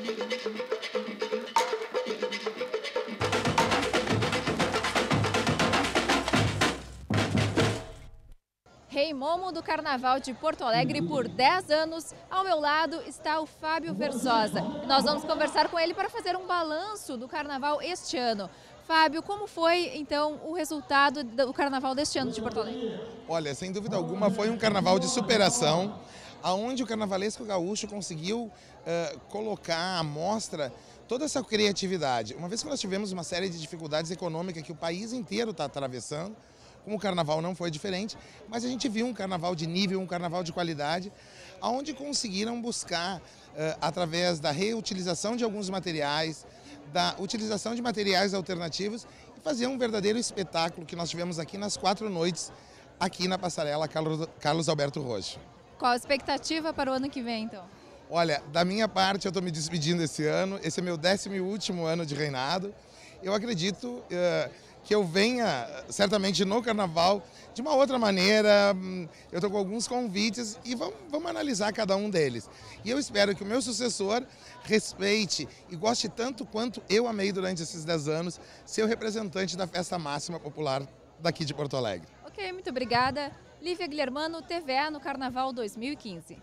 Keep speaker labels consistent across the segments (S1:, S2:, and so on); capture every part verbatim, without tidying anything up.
S1: Rei Momo do Carnaval de Porto Alegre por dez anos. Ao meu lado está o Fábio Versosa. Nós vamos conversar com ele para fazer um balanço do Carnaval este ano. Fábio, como foi então o resultado do Carnaval deste ano de Porto Alegre?
S2: Olha, sem dúvida alguma foi um carnaval de superação, aonde o carnavalesco gaúcho conseguiu uh, colocar à mostra toda essa criatividade. Uma vez que nós tivemos uma série de dificuldades econômicas que o país inteiro está atravessando, como o carnaval não foi diferente, mas a gente viu um carnaval de nível, um carnaval de qualidade, onde conseguiram buscar, uh, através da reutilização de alguns materiais, da utilização de materiais alternativos, e fazer um verdadeiro espetáculo que nós tivemos aqui nas quatro noites, aqui na passarela Carlos Alberto Rocha.
S1: Qual a expectativa para o ano que vem, então?
S2: Olha, da minha parte, eu estou me despedindo esse ano, esse é meu décimo e último ano de reinado. Eu acredito uh, que eu venha, certamente, no Carnaval, de uma outra maneira. Eu estou com alguns convites e vamos, vamos analisar cada um deles. E eu espero que o meu sucessor respeite e goste tanto quanto eu amei durante esses dez anos ser o representante da festa máxima popular daqui de Porto Alegre.
S1: Ok, muito obrigada. Lívia Guilhermano, T V A no Carnaval dois mil e quinze.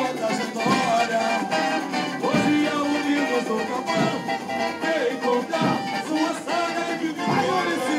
S1: Hoje é o livro do Capão, encontrar sua saga de